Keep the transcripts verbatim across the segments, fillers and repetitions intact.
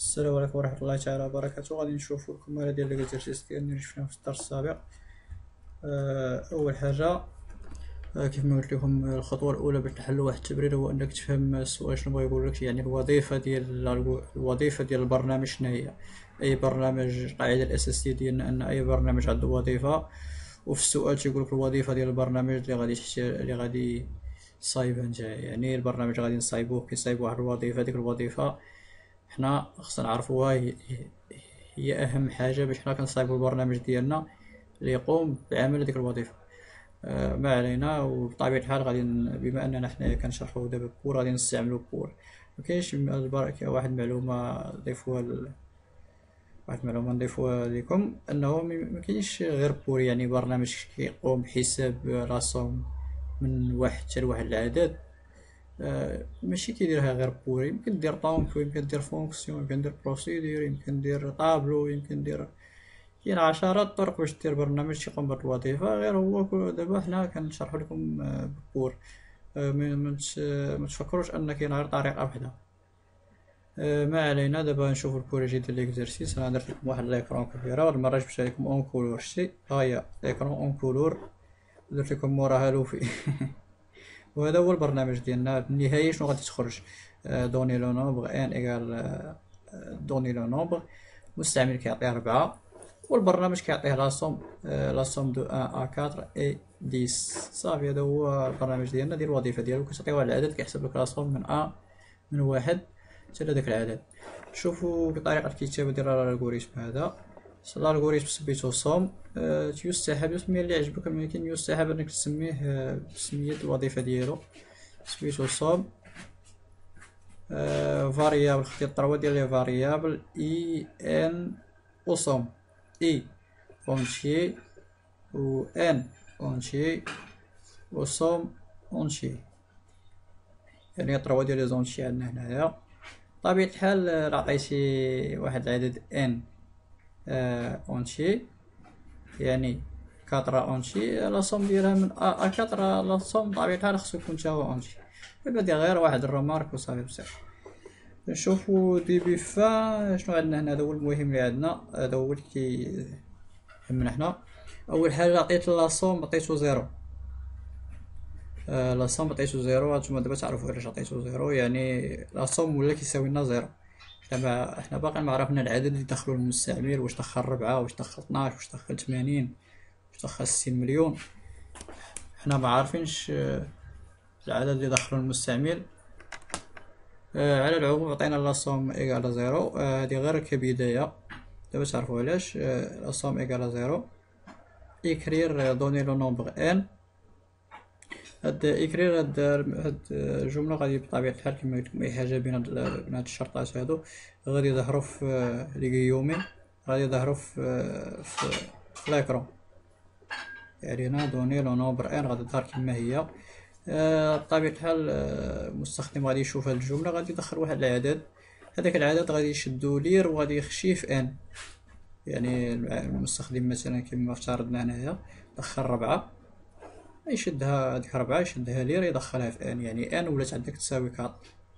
السلام عليكم ورحمة الله تعالى وبركاته. غادي نشوفو الكمالة ديال ليكزرسيس ديالنا اللي شفناه في الدرس السابق. آه، أول حاجة، آه، كيف ما قلت لكم، الخطوة الأولى باش تحلوا واحد التمرين هو أنك تفهم السؤال شنو بغا يقولك، يعني الوظيفة ديال الوظيفة ديال البرنامج شنو هي. أي برنامج، القاعدة الأساسية ديالنا أن أي برنامج عنده وظيفة، وفي السؤال تيقولك الوظيفة ديال البرنامج اللي غادي اللي غادي تصايبها نتايا. يعني البرنامج غادي نصايبوه كيصايب واحد الوظيفة، ديك الوظيفة حنا خصنا نعرفوها هي, هي اهم حاجه باش حنا كنصايبو البرنامج ديالنا اللي يقوم بعمل ديك الوظيفه. آه ما علينا. وبطبيعه الحال غادي بما اننا حنا كنشرحو دابا بور غادي نستعملو بور. مكاينش البركه واحد المعلومه نضيفوها ل... واحد المعلومه نضيفوها لكم، انه مكاينش غير بور، يعني برنامج كيقوم بحساب راسهم من واحد حتى لواحد العدد. آه، ماشي كيديرها غير بور، يمكن دير طونك، يمكن دير فونكسيون، يمكن دير بروسيدير، يمكن دير طابلو، يمكن دير، كاين عشرات الطرق باش دير برنامج تيقوم بهاد الوظيفة. غير هو دابا حنا كنشرحو لكم آه، بور. آه، ما تفكروش ان كاين غير طريقة وحدة. آه، ما علينا. دابا نشوفو البروجي ديال ليكزرسيس. انا درت لكم واحد ليكرون كبيرة، هاد المرة جبت لكم اون كولور. شتي ها هي ليكرون اون كولور، درت لكم موراها لوفي. وهذا هو البرنامج ديالنا. في النهاية شنو غادي تخرج؟ دوني لو نومبر ان ايكال دوني لو نومبر، المستعمل كيعطيه ربعة والبرنامج كيعطيه لا سوم، لا سوم دو ان ا كاتر اي ديس. صافي، هذا هو البرنامج ديالنا ديال الوظيفة ديالو. كتعطيه واحد العدد كيحسب لك لا سوم من ا من واحد حتى لهداك العدد. شوفوا بطريقة الكتابة ديال الالغوريثم هذا. الالغوريثم سميتو صوم. أه يستحب السمية اللي عجبك، ولكن يستحب انك تسميه أه بسمية الوظيفة ديالو. سميتو صوم. أه فاريابل، خديت الطروا ديال لي فاريابل اي ان و صوم. اي اونشي و ان اونشي و صوم اونشي، يعني الطروا ديال لي زونشي عندنا هنايا. بطبيعة الحال عطيتي واحد العدد ان اونشي، يعني كاترا اونشي، لا صوم ديالها من ا كاترا لا صوم بطبيعة الحال خصو يكون تا هو اونشي. دابا دير غير واحد الرومارك وصافي بصح. نشوفو ديبي فا شنو عندنا هنا. هذا هو المهم اللي عندنا، هذا هو اللي كيهمنا حنا. اول حاجه عطيت لا صوم عطيتو زيرو. آه لا صوم عطيتو زيرو. هانتوما دابا تعرفوا علاش عطيتو زيرو، يعني لا صوم ولا كيساوي لنا زيرو. حنا حنا باقي ما عرفنا العدد اللي دخلو المستعمل، واش دخل ربعة، واش دخل اثناش، واش دخل ثمانين، واش دخل ستين مليون. حنا ما عارفينش العدد اللي دخلو المستعمل. آه على العموم عطينا لا صوم ايكال زيرو. هادي آه غير كبداية، دابا تعرفوا علاش. آه لا صوم ايكال زيرو. اكرير دوني لو نومبر ان. هاد اكرير هاد هاد الجملة غادي بطبيعة الحال كما قلت لكم اي حاجة بين هاد بين هاد الشرطات هادو غادي يظهروا في لي غيومين، غادي يظهروا في في, في لاكرون. يعني هنا دوني لو نومبر ان غادي تظهر كما هي. آه بطبيعة الحال المستخدم غادي يشوف هاد الجملة، غادي يدخل واحد العدد، هذاك العدد غادي يشدو لير وغادي يخشيه في ان. يعني المستخدم مثلا كما افترضنا هنايا دخل ربعة، يشدها هاديك ربعة يشدها لير يدخلها في ان، يعني ان ولات عندك تساوي كاط.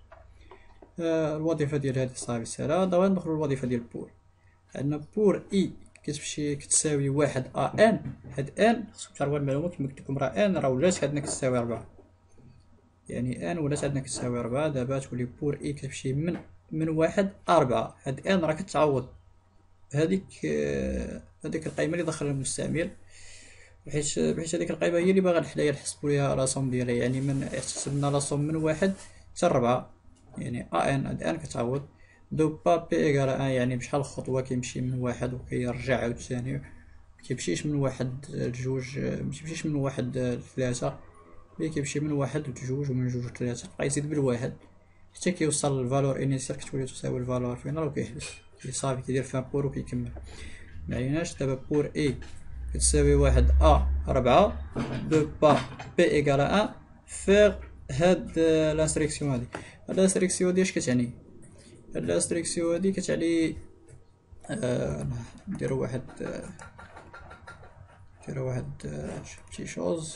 آه الوظيفة ديال هادي صافي ساهلة. دابا ندخلو للوظيفة ديال بور. عندنا بور اي كتمشي كتساوي واحد ا ان. هاد ان خصكم تعرفوا المعلومة كما قلت لكم، راه ان راه ولات عندنا كتساوي ربعة، يعني ان ولات عندنا كتساوي ربعة. دابا تولي بور اي كتمشي من من واحد ا ربعة. هاد ان راه كتعوض هذيك هذيك القيمة اللي دخلها المستعمل، بحيث بحيث هذيك القيمة هي اللي باغا حنايا نحسبو ليها لا صوم ديالها. يعني من حسبنا لا صوم من واحد حتى ربعة، يعني ا ان هاد ان كتعوض دو با بي ايكال ان، يعني بشحال خطوة كيمشي من واحد وكيرجع عاوتاني. مكيمشيش من واحد لجوج، مكيمشيش من واحد لثلاثة، ملي كيمشي من واحد لجوج ومن جوج لثلاثة بقى يزيد بالواحد حتى كيوصل للفالور انيسيال كتولي تساوي الفالور فينال وكيحبس. صافي كيدير فيها بور وكيكمل. معليناش. دابا بور اي كتساوي واحد ا ربعة دو با بي ايكال ان فيغ هاد لانستركسيون هادي. هاد لانستركسيون هادي اش كتعني؟ هاد لانستركسيون هادي كتعني آه نديرو واحد آه نديرو واحد آه شي شوز.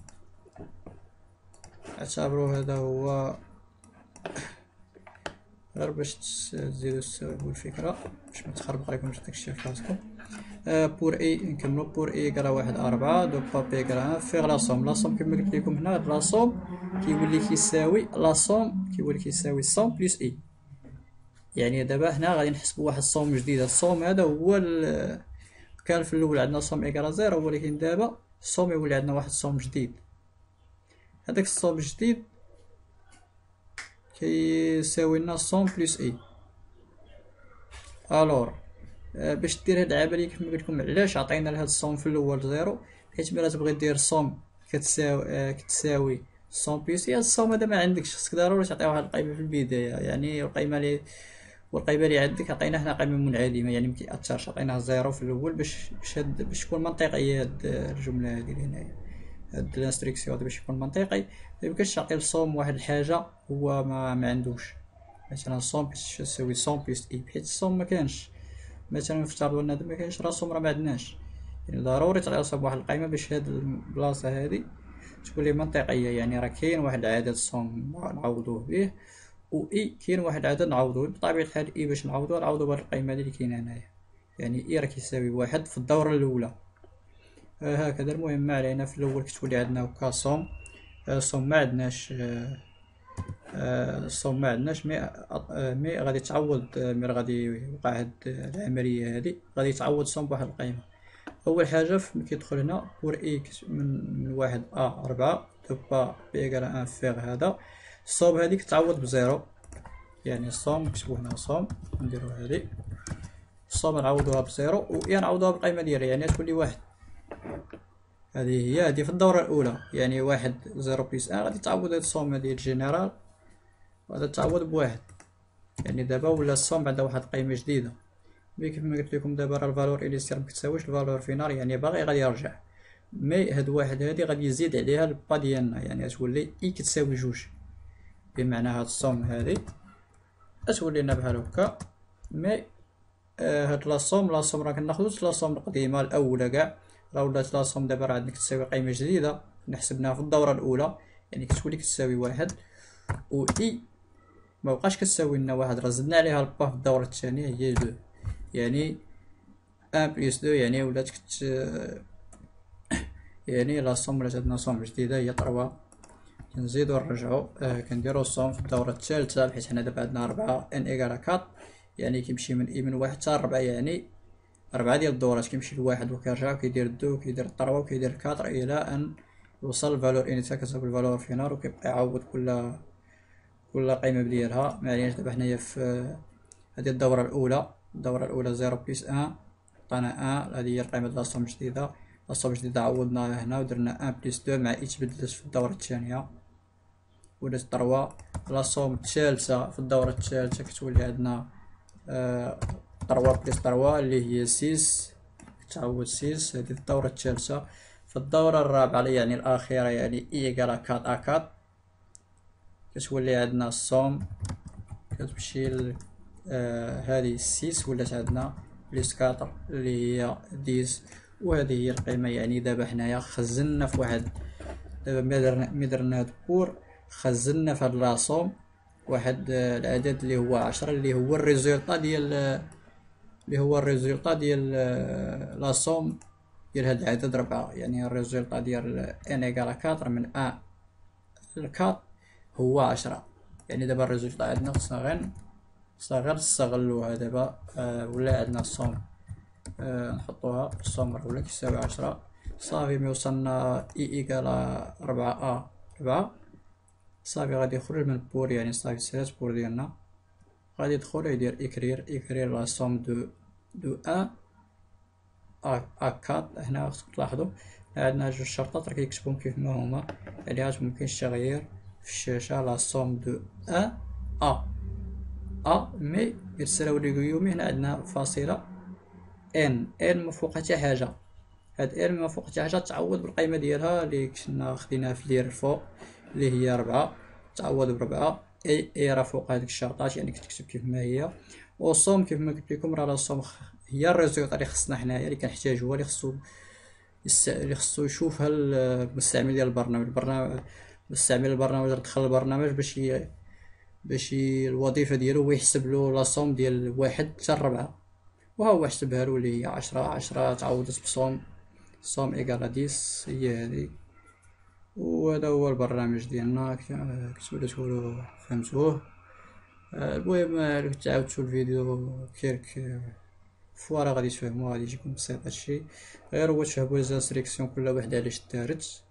اعتبروا هذا هو غير باش تزيدو تستوعبو الفكرة باش متخربق عليكمش داكشي في راسكم. أه بور اي نكملو. بور اي يقرا واحد أربعة دو با بي يقرا ان فيغ لاصوم. لاصوم كيما قلت لكم هنا لاصوم كيولي كيساوي لاصوم كيولي كيساوي صوم بلس اي. يعني دابا هنا غادي نحسبو واحد الصوم جديد. الصوم هذا هو كان في الاول عندنا صوم يقرا زيرو، ولكن دابا الصوم يولي عندنا واحد الصوم جديد. هذاك الصوم الجديد كيساوي لنا صوم بلس اي. الور باش دير هاد العمليه كيف ما قلت لكم علاش عطينا لهاد الصوم في الاول زيرو، حيت ملي تبغي دير صوم كتساوي كتساوي صوم بلس اي، الصوم هذا ما عندكش، خصك ضروري تعطي واحد القيمه في البدايه. يعني القيمه اللي والقيمه اللي عندك عطينا هنا قيمه منعدمه، يعني مكيأثرش، عطيناها زيرو في الاول باش باش هاد باش تكون منطقيه هاد الجمله هادي هنايا، هاد الانستركسيون باش يكون منطقي. ميمكنش تعطي للصوم واحد الحاجه هو ما, ما عندوش. مثلا الصوم كتساوي صوم بلس اي، حيت الصوم ما كانش. مثلا نفترضوا ان هذا ما كاينش، راه الصوم راه ما عندناش، يعني ضروري تعطي للصوم واحد القيمه باش هاد البلاصه هادي تكون لي منطقيه. يعني راه كاين واحد العدد الصوم نعوضوه به، و اي كاين واحد العدد نعوضوه بطبيعه الحال. اي باش نعوضوه نعوضو بهاد القيمه اللي كاينه هنايا، يعني اي راه كيساوي واحد في الدوره الاولى. آه هكذا. المهم ما علينا، في الاول كتولي عندنا هكا صوم. آه صوم ما عندناش. آه آه صوم ما عندناش مي آه مي غادي تعوض. آه مي غادي يوقع هاد العمليه هادي، غادي تعوض صوم بواحد القيمه. اول حاجه ملي كيدخل هنا بور اي من, من واحد ا أربعة دو با بي ايكال ان فيغ هذا الصوم هادي كتعوض بزيرو. يعني الصوم نكتبو هنا صوم، نديرو هادي الصوم نعوضوها بزيرو، و اي نعوضوها بالقيمه ديالها، يعني تولي واحد. هذه هي هذه في الدورة الأولى، يعني واحد زيرو بلس أن غادي تعوض هاد الصوم هادي الجينيرال، وغادي تعوض بواحد. يعني دابا ولا الصوم عندها واحد القيمة جديدة. مي كيف ما قلت لكم دابا راه الفالور إنيسيال مكتساويش الفالور فينال، يعني باغي غادي يرجع. مي هاد واحد هادي غادي يزيد عليها البا ديالنا، يعني غتولي إي كتساوي جوج. بمعنى هاد الصوم هادي غتولي لنا بحال هكا. مي آه هاد لاصوم لاصوم راه كناخدوش لاصوم القديمة الأولى كاع، راه ولات لاصوم دابا راه عندك تساوي قيمة جديدة نحسبناها في الدورة الأولى، يعني كتولي كتساوي واحد. و إي مبقاش كتساوي لنا واحد، راه زدنا عليها البا في الدورة الثانية هي دو، يعني ان بلس دو، يعني ولات كت يعني لاصوم ولات عندنا صوم جديدة هي طروا. كنزيدو نرجعو آه كنديرو الصوم في الدورة الثالثة، بحيث حنا دابا عندنا ربعة ان ايكال كاط، يعني كيمشي من اي من واحد حتى ربعة، يعني ربعة ديال الدورات كيمشي لواحد وكيرجع وكيدير دو وكيدير طروا وكيدير كاطر الى ان يوصل الفالور انيتيال كتساوي الفالور فينال، وكيبقى يعوض كل كل قيمة بديالها. معليش دابا حنايا في هادي الدورة الأولى، الدورة الأولى زيرو بلس أن عطانا أن، هادي هي القيمة ديال لاصوم جديدة. لاصوم جديدة عوضناها هنا ودرنا أن بلس دو، مع إي تبدلت في الدورة الثانية ولات طروا. لاصوم الثالثة في الدورة الثالثة كتولي عندنا آه طروا بلس طروا اللي هي سيس، تعوض سيس. هذه الدورة الثالثة. في الدورة الرابعة يعني الأخيرة، يعني إي إيكال كات أكات، كتولي عندنا الصوم كتمشي ل آه هذه سيس ولات عندنا بلس كاطر اللي هي ديس، وهذه هي القيمة. يعني دابا حنايا خزنا في واحد، دابا ملي درنا ملي درنا هاد بور خزنا في هاد لاصوم واحد آه العدد اللي هو عشرة، اللي هو الريزولطا ديال اللي هو الريزولطا ديال آه لاصوم ديال هاد العدد ربعة. يعني الريزولطا ديال ان ايكال كاطر من ان لكاط هو عشرة. يعني دابا الريزولطا عندنا خصنا غير خصنا غير نستغلوها. دابا آه ولا عندنا الصوم آه نحطوها الصوم راه ولا كيساوي عشرة صافي. ملي وصلنا اي ايكال ربعة ا ربعة صافي غادي يخرج من البور، يعني صافي سالات بور ديالنا غادي يدخل يدير اكرير اكرير لا صوم دو دو ان ا كات. هنا خصكم تلاحظوا عندنا جوج شرطات راه كيكتبوهم كيف ما هما، يعني ممكنش تغيير في الشاشة. لا صوم دو ان ا ا مي يرسلوا لي قيومي. هنا عندنا فاصلة ان ان ما فوق حتى حاجة، هاد ان ما فوق حتى حاجة تعوض بالقيمة ديالها اللي كنا خديناها في لير الفوق اللي هي ربعة، تعوض بربعة. اي اي راه فوق هاديك الشرطات، يعني كتكتب كيف ما هي. والصوم كيف ما قلت لكم راه الصوم هي الريزولطا اللي خصنا حنايا، اللي كنحتاجوها، اللي خصو يس... اللي خصو يشوفها المستعمل ديال البرنامج. البرنامج مستعمل البرنامج دخل البرنامج باش ي... باش ي- الوظيفة ديالو هو يحسب له لاصوم ديال واحد حتى الربعة، وها هو حسبها له اللي هي عشرة عشرة تعوضت بصوم، صوم إيكالا ديس، هي هادي. وهذا هو البرنامج ديالنا، ك- كتبدا تقولوا فهمتوه. آه، المهم آه، كنت عاودتو الفيديو كيرك فوارا غادي تفهمو، غادي يجيكم بسيط هادشي، غير هو تفهمو لي زانستريكسيون كل وحدة علاش دارت،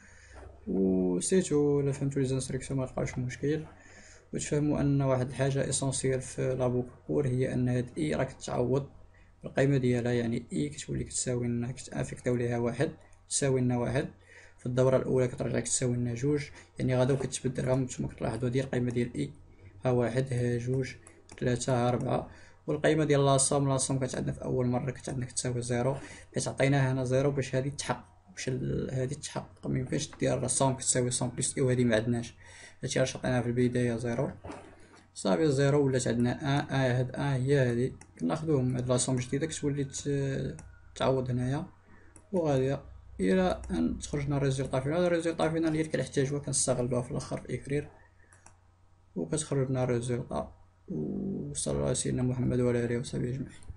وسيتو الا فهمتو لي زانستريكسيون متلقاوش مشكل. وتفهموا ان واحد الحاجه اسونسيال في لابو كور هي ان هاد اي راك تعوض القيمه ديالها، يعني اي كتولي كتساوي لنا كتافيكتاو ليها واحد تساوي لنا واحد، في الدوره الاولى كترجع كتساوي لنا جوج، يعني غدا كتبدلها نتوما كتلاحظوا هادي القيمه ديال اي، ها واحد ها جوج ثلاثة ها ربعة. والقيمه ديال لاصوم لاصوم كانت عندنا في اول مره كانت عندنا كتساوي زيرو، حيت عطيناها هنا زيرو باش هادي تحقق، باش هادي تحقق ميمكنش دير صوم كتساوي صوم بليس اي، وهادي معندناش، هادشي علاش عطيناها في البدايه زيرو. صافي زيرو ولات عندنا ان ان هاد ان هي هادي كناخدوهم، هاد لاصوم جديده كتولي تعوض هنايا وغاديه الى ان تخرج لنا الريزلطا فينال. الريزلطا فينال هي اللي كنحتاجوها كنستغلوها في الاخر في اكرير، وكتخرج لنا الريزلطا. وصلى الله على سيدنا محمد وعلى اله وصحبه اجمعين.